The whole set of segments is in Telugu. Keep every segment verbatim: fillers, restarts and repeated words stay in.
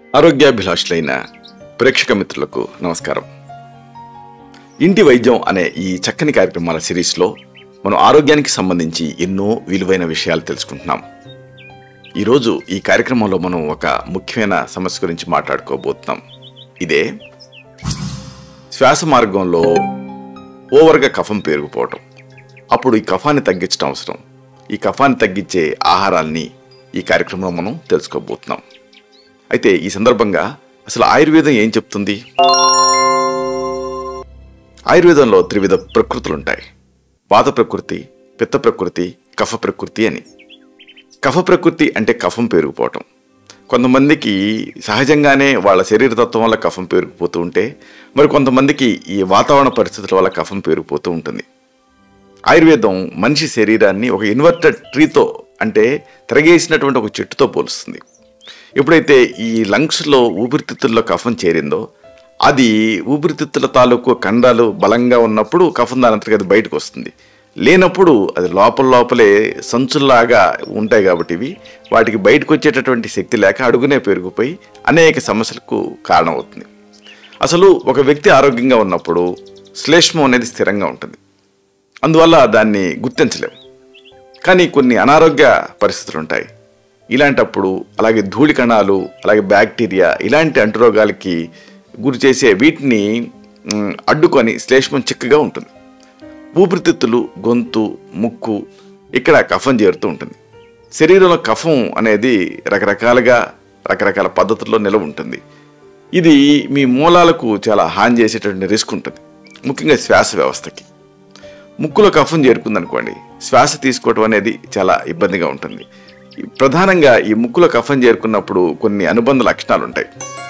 ఆరోగ్యాభిలాషులైన ప్రేక్షక మిత్రులకు నమస్కారం. ఇంటి వైద్యం అనే ఈ చక్కని కార్యక్రమాల సిరీస్లో మనం ఆరోగ్యానికి సంబంధించి ఎన్నో విలువైన విషయాలు తెలుసుకుంటున్నాం. ఈరోజు ఈ కార్యక్రమంలో మనం ఒక ముఖ్యమైన సమస్య గురించి మాట్లాడుకోబోతున్నాం. ఇదే శ్వాస మార్గంలో ఓవర్గా కఫం పేరుకుపోవటం. అప్పుడు ఈ కఫాన్ని తగ్గించడం అవసరం. ఈ కఫాన్ని తగ్గించే ఆహారాన్ని ఈ కార్యక్రమంలో మనం తెలుసుకోబోతున్నాం. అయితే ఈ సందర్భంగా అసలు ఆయుర్వేదం ఏం చెప్తుంది? ఆయుర్వేదంలో త్రివిధ ప్రకృతులు ఉంటాయి. వాత ప్రకృతి, పిత్త ప్రకృతి, కఫ ప్రకృతి అని. కఫ ప్రకృతి అంటే కఫం పేరుకుపోవటం. కొంతమందికి సహజంగానే వాళ్ళ శరీరతత్వం వల్ల కఫం పేరుకుపోతూ ఉంటే, మరి కొంతమందికి ఈ వాతావరణ పరిస్థితుల వల్ల కఫం పేరుకుపోతూ ఉంటుంది. ఆయుర్వేదం మనిషి శరీరాన్ని ఒక ఇన్వర్టెడ్ ట్రీతో అంటే తిరగేసినటువంటి ఒక చెట్టుతో పోలుస్తుంది. ఎప్పుడైతే ఈ లంగ్స్లో ఊపిరితిత్తుల్లో కఫం చేరిందో, అది ఊపిరితిత్తుల తాలూకు కండాలు బలంగా ఉన్నప్పుడు కఫం దానంతటికి అది బయటకు వస్తుంది. లేనప్పుడు అది లోపల లోపలే సంచుల్లాగా ఉంటాయి కాబట్టి ఇవి వాటికి బయటకు వచ్చేటటువంటి శక్తి లేక అడుగునే పెరిగిపోయి అనేక సమస్యలకు కారణమవుతుంది. అసలు ఒక వ్యక్తి ఆరోగ్యంగా ఉన్నప్పుడు శ్లేష్మం అనేది స్థిరంగా ఉంటుంది. అందువల్ల దాన్ని గుర్తించలేం. కానీ కొన్ని అనారోగ్య పరిస్థితులు ఉంటాయి. ఇలాంటప్పుడు అలాగే ధూళి కణాలు, అలాగే బ్యాక్టీరియా ఇలాంటి అంటురోగాలకి గురి చేసే వీటిని అడ్డుకొని శ్లేష్మం చిక్కగా ఉంటుంది. ఊపిరితిత్తులు, గొంతు, ముక్కు ఇక్కడ కఫం చేరుతూ ఉంటుంది. శరీరంలో కఫం అనేది రకరకాలుగా రకరకాల పద్ధతుల్లో నిలవ ఉంటుంది. ఇది మీ మూలాలకు చాలా హాని చేసేటువంటి రిస్క్ ఉంటుంది. ముఖ్యంగా శ్వాస వ్యవస్థకి. ముక్కులో కఫం చేరుకుందనుకోండి, శ్వాస తీసుకోవటం అనేది చాలా ఇబ్బందిగా ఉంటుంది. ప్రధానంగా ఈ ముక్కులో కఫం చేరుకున్నప్పుడు కొన్ని అనుబంధ లక్షణాలు ఉంటాయి.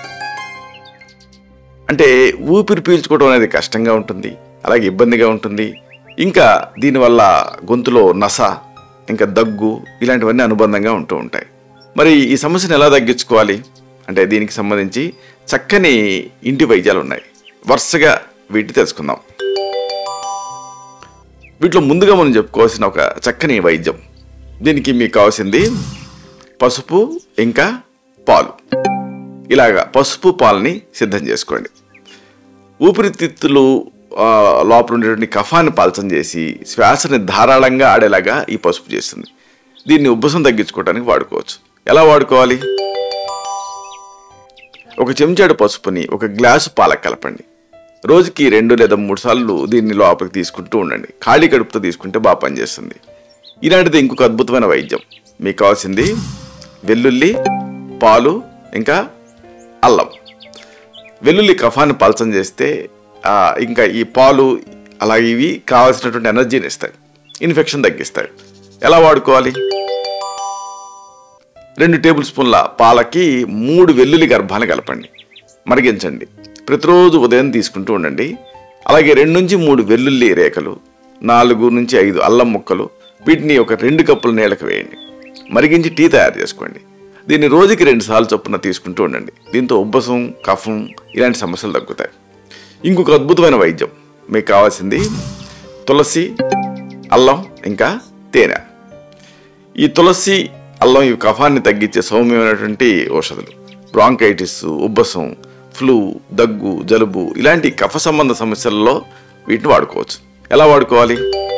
అంటే ఊపిరి పీల్చుకోవడం అనేది కష్టంగా ఉంటుంది, అలాగే ఇబ్బందిగా ఉంటుంది. ఇంకా దీనివల్ల గొంతులో నస, ఇంకా దగ్గు ఇలాంటివన్నీ అనుబంధంగా ఉంటూ ఉంటాయి. మరి ఈ సమస్యను ఎలా తగ్గించుకోవాలి అంటే దీనికి సంబంధించి చక్కని ఇంటి వైద్యాలు ఉన్నాయి. వరుసగా వీటిని తెలుసుకుందాం. వీటిలో ముందుగా మనం చెప్పుకోవాల్సిన ఒక చక్కని వైద్యం. దీనికి మీకు కావాల్సింది పసుపు ఇంకా పాలు. ఇలాగా పసుపు పాలని సిద్ధం చేసుకోండి. ఊపిరితిత్తులు లోపల ఉండేటువంటి కఫాన్ని పలచం చేసి శ్వాసని ధారాళంగా ఆడేలాగా ఈ పసుపు చేస్తుంది. దీన్ని ఉబ్బసం తగ్గించుకోవడానికి వాడుకోవచ్చు. ఎలా వాడుకోవాలి? ఒక చెంచాడు పసుపుని ఒక గ్లాసు పాలకు కలపండి. రోజుకి రెండు లేదా మూడు సార్లు దీన్ని లోపలికి తీసుకుంటూ ఉండండి. ఖాళీ కడుపుతో తీసుకుంటే బాగా పనిచేస్తుంది. ఇలాంటిది ఇంకొక అద్భుతమైన వైద్యం. మీకు కావాల్సింది వెల్లుల్లి, పాలు ఇంకా అల్లం. వెల్లుల్లి కఫాన్ని పలచం చేస్తే ఇంకా ఈ పాలు అలాగే ఇవి కావాల్సినటువంటి ఎనర్జీని ఇస్తాయి, ఇన్ఫెక్షన్ తగ్గిస్తాయి. ఎలా వాడుకోవాలి? రెండు టేబుల్ స్పూన్ల పాలకి మూడు వెల్లుల్లి గర్భాన్ని కలపండి, మరిగించండి. ప్రతిరోజు ఉదయం తీసుకుంటూ ఉండండి. అలాగే రెండు నుంచి మూడు వెల్లుల్లి రేఖలు, నాలుగు నుంచి ఐదు అల్లం ముక్కలు, వీటిని ఒక రెండు కప్పుల నీళ్ళకి వేయండి. మరిగించి టీ తయారు చేసుకోండి. దీన్ని రోజుకి రెండు సార్లు చొప్పున తీసుకుంటూ ఉండండి. దీంతో ఉబ్బసం, కఫం ఇలాంటి సమస్యలు తగ్గుతాయి. ఇంకొక అద్భుతమైన వైద్యం. మీకు కావాల్సింది తులసి, అల్లం ఇంకా తేనె. ఈ తులసి, అల్లం ఇవి కఫాన్ని తగ్గించే సౌమ్యమైనటువంటి ఔషధాలు. బ్రాంకైటిస్, ఉబ్బసం, ఫ్లూ, దగ్గు, జలుబు ఇలాంటి కఫ సంబంధ సమస్యలలో వీటిని వాడుకోవచ్చు. ఎలా వాడుకోవాలి?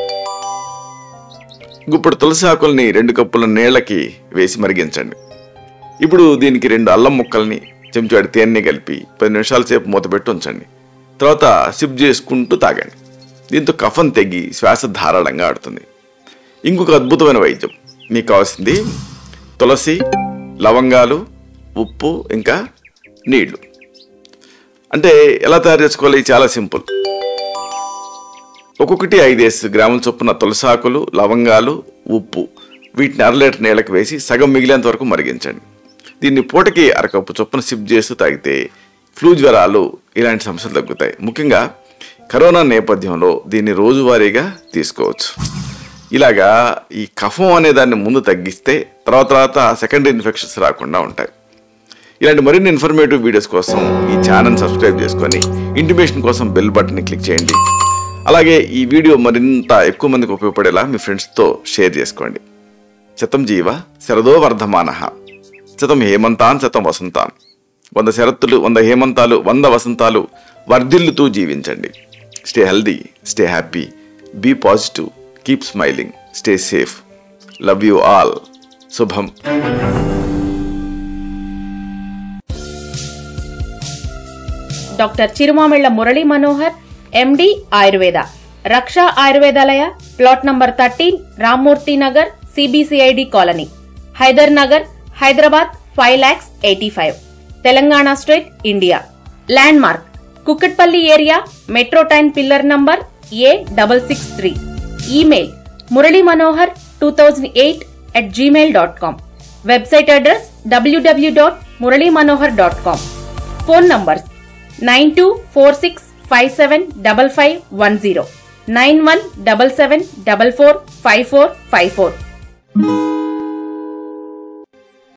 ఇప్పుడు తులసి ఆకుల్ని రెండు కప్పుల నీళ్ళకి వేసి మరిగించండి. ఇప్పుడు దీనికి రెండు అల్లం ముక్కల్ని చెంచాడు తేనెని కలిపి పది నిమిషాల సేపు మూతపెట్టి ఉంచండి. తర్వాత సిప్ చేసుకుంటూ తాగండి. దీంతో కఫం తెగి శ్వాస ధారాళంగా ఆడుతుంది. ఇంకొక అద్భుతమైన వైద్యం. మీకు కావాల్సింది తులసి, లవంగాలు, ఉప్పు ఇంకా నీళ్లు. అంటే ఎలా తయారు చేసుకోవాలి? చాలా సింపుల్. ఒక్కొక్కటి ఐదేసి గ్రాముల చొప్పున తులసాకులు, లవంగాలు, ఉప్పు వీటిని అర లీటర్ నీళ్ళకి వేసి సగం మిగిలేంత వరకు మరిగించండి. దీన్ని పూటకి అరకప్పు చొప్పున సిప్ చేస్తూ తాగితే ఫ్లూ, జ్వరాలు ఇలాంటి సమస్యలు తగ్గుతాయి. ముఖ్యంగా కరోనా నేపథ్యంలో దీన్ని రోజువారీగా తీసుకోవచ్చు. ఇలాగా ఈ కఫం అనే దాన్ని ముందు తగ్గిస్తే తర్వాత తర్వాత సెకండరీ ఇన్ఫెక్షన్స్ రాకుండా ఉంటాయి. ఇలాంటి మరిన్ని ఇన్ఫర్మేటివ్ వీడియోస్ కోసం ఈ ఛానల్ సబ్స్క్రైబ్ చేసుకొని ఇంటిమేషన్ కోసం బెల్ బటన్ని క్లిక్ చేయండి. అలాగే ఈ వీడియో మరింత ఎక్కువ మందికి ఉపయోగపడేలా మీ ఫ్రెండ్స్తో షేర్ చేసుకోండి. శతం జీవ శరదో వర్ధమానః, శతం హేమంతాన్ శతం వసంతాన్, వంద శరత్తులు, వంద హేమంతాలు, వంద వసంతాలు వర్ధిల్లుతూ జీవించండి. Stay healthy, stay happy, be positive, keep smiling, stay safe. Love you all. శుభం. Doctor Chirumamilla Murali Manohar, MD Ayurveda, Raksha Ayurvedalaya, plot number thirteen, Rammurthy Nagar, CBCID colony, Hydernagar, Hyderabad five lakhs eighty five, Telangana state, India. Landmark Kukatpally area, metro train pillar number A double six three. Email Murali Manohar two thousand eight at Gmail dot com. Website address WW dot Murali Manohar dot com. Phone numbers nine two four six five seven double five one zero, nine one double seven double four five four five four.